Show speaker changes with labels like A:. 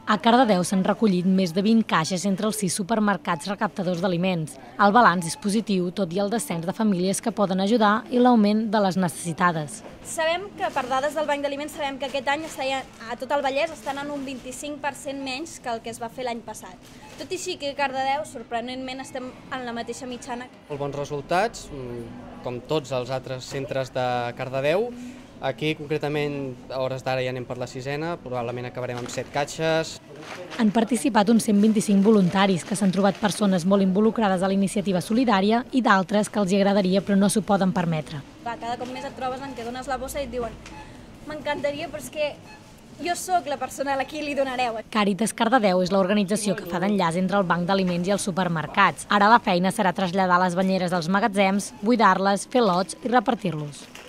A: A Cardedeu s'han recollit més de 20 caixes entre els 6 supermercats recaptadors d'aliments. El balanç és positiu, tot i el descens de famílies que poden ajudar i l'augment de les necessitades.
B: Sabem que, per dades del Banc d'Aliments, sabem que aquest any a tot el Vallès estan en un 25% menys que el que es va fer l'any passat. Tot i així que a Cardedeu, sorprenentment, estem en la mateixa mitjana.
C: Molt bons resultats, com tots els altres centres de Cardedeu. Aquí, concretament, a hores d'ara ja anem per la 6ena, probablement acabarem amb 7 caixes.
A: Han participat uns 125 voluntaris, que s'han trobat persones molt involucrades a la iniciativa solidària i d'altres que els hi agradaria però no s'ho poden permetre.
B: Cada cop més et trobes en què dones la bossa i et diuen m'encantaria, però és que jo sóc la persona a qui li donareu.
A: Càritas Cardedeu és l'organització que fa d'enllaç entre el banc d'aliments i els supermercats. Ara la feina serà traslladar les banyeres dels magatzems, buidar-les, fer lots i repartir-los.